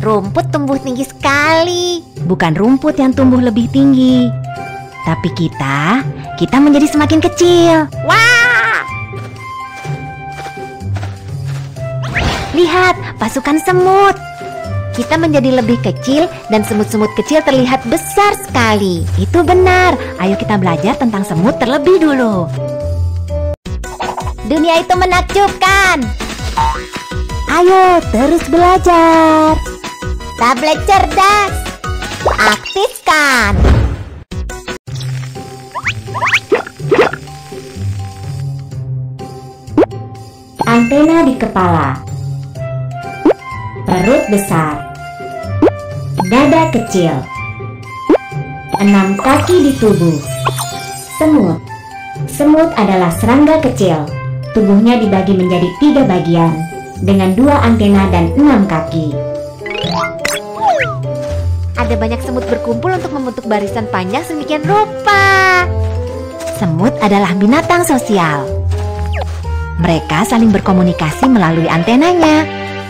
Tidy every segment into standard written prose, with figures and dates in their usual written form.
Rumput tumbuh tinggi sekali. Bukan rumput yang tumbuh lebih tinggi, tapi kita menjadi semakin kecil. Wah! Lihat, pasukan semut. Kita menjadi lebih kecil dan semut-semut kecil terlihat besar sekali. Itu benar. Ayo kita belajar tentang semut terlebih dulu. Dunia itu menakjubkan. Ayo terus belajar. Tablet cerdas, aktifkan. Antena di kepala, perut besar, dada kecil, 6 kaki di tubuh. Semut. Semut adalah serangga kecil. Tubuhnya dibagi menjadi 3 bagian dengan 2 antena dan 6 kaki. Ada banyak semut berkumpul untuk membentuk barisan panjang sedemikian rupa. Semut adalah binatang sosial. Mereka saling berkomunikasi melalui antenanya.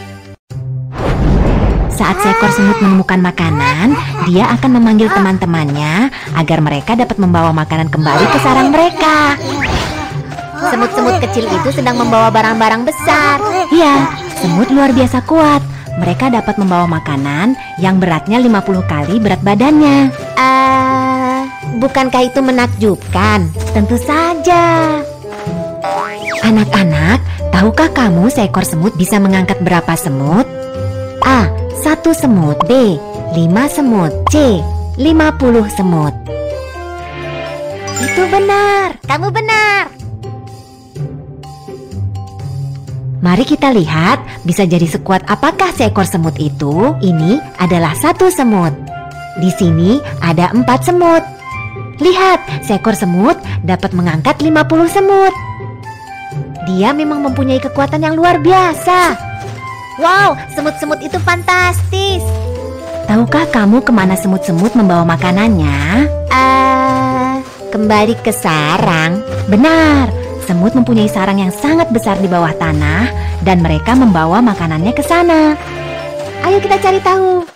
Saat seekor semut menemukan makanan, dia akan memanggil teman-temannya agar mereka dapat membawa makanan kembali ke sarang mereka. Semut-semut kecil itu sedang membawa barang-barang besar. Iya, semut luar biasa kuat. Mereka dapat membawa makanan yang beratnya 50 kali berat badannya. Bukankah itu menakjubkan? Tentu saja. Anak-anak, tahukah kamu seekor semut bisa mengangkat berapa semut? A. 1 semut. B. 5 semut. C. 50 semut. Itu benar. Kamu benar. Mari kita lihat bisa jadi sekuat apakah seekor semut itu. Ini adalah 1 semut. Di sini ada 4 semut. Lihat, seekor semut dapat mengangkat 50 semut. Dia memang mempunyai kekuatan yang luar biasa. Wow, semut-semut itu fantastis. Tahukah kamu kemana semut-semut membawa makanannya? Kembali ke sarang. Benar, semut mempunyai sarang yang sangat besar di bawah tanah dan mereka membawa makanannya ke sana. Ayo kita cari tahu.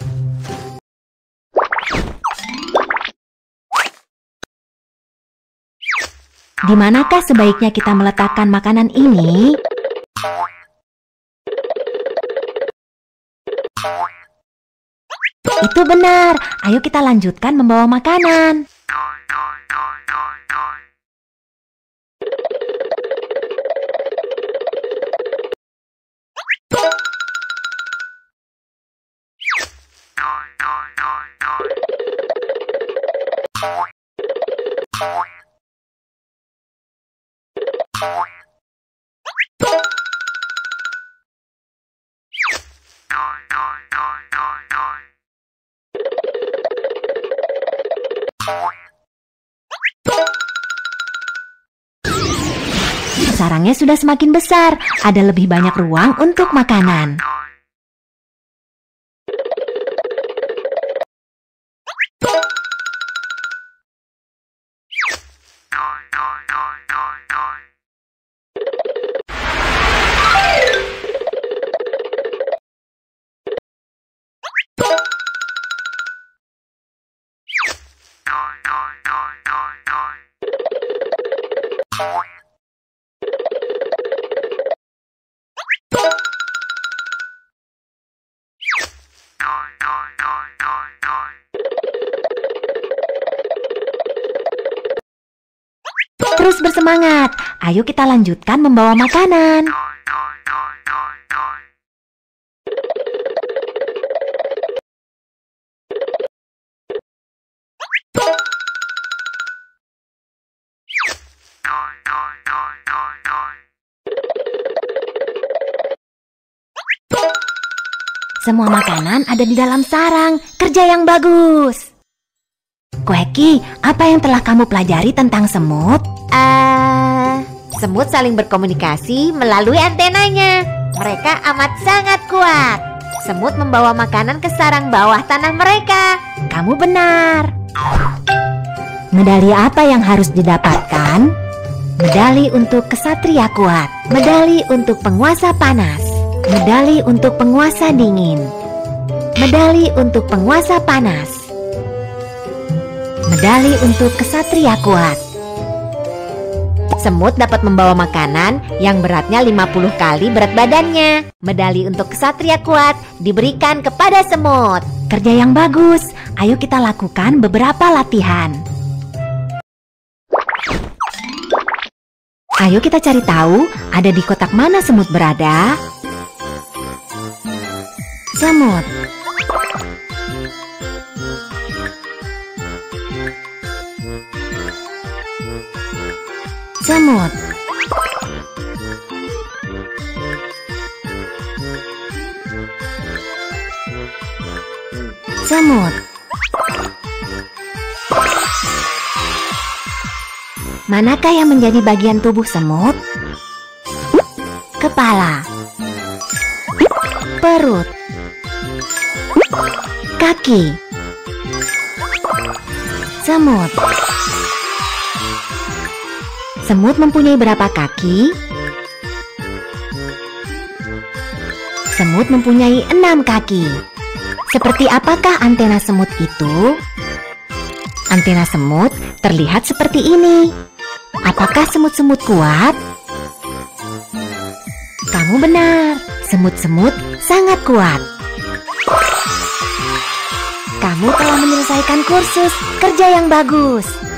Di manakah sebaiknya kita meletakkan makanan ini? Itu benar. Ayo kita lanjutkan membawa makanan. Sarangnya sudah semakin besar, ada lebih banyak ruang untuk makanan. Terus bersemangat, ayo kita lanjutkan membawa makanan. Semua makanan ada di dalam sarang, kerja yang bagus. Koeki, apa yang telah kamu pelajari tentang semut? Semut saling berkomunikasi melalui antenanya. Mereka amat sangat kuat. Semut membawa makanan ke sarang bawah tanah mereka. Kamu benar. Medali apa yang harus didapatkan? Medali untuk kesatria kuat, medali untuk penguasa panas, medali untuk penguasa dingin. Medali untuk penguasa panas. Medali untuk kesatria kuat. Semut dapat membawa makanan yang beratnya 50 kali berat badannya. Medali untuk kesatria kuat diberikan kepada semut. Kerja yang bagus. Ayo kita lakukan beberapa latihan. Ayo kita cari tahu ada di kotak mana semut berada. Semut. Semut. Semut. Manakah yang menjadi bagian tubuh semut? Kepala, perut, kaki. Semut. Semut mempunyai berapa kaki? Semut mempunyai 6 kaki. Seperti apakah antena semut itu? Antena semut terlihat seperti ini. Apakah semut-semut kuat? Kamu benar, semut-semut sangat kuat. Kamu telah menyelesaikan kursus kerja yang bagus.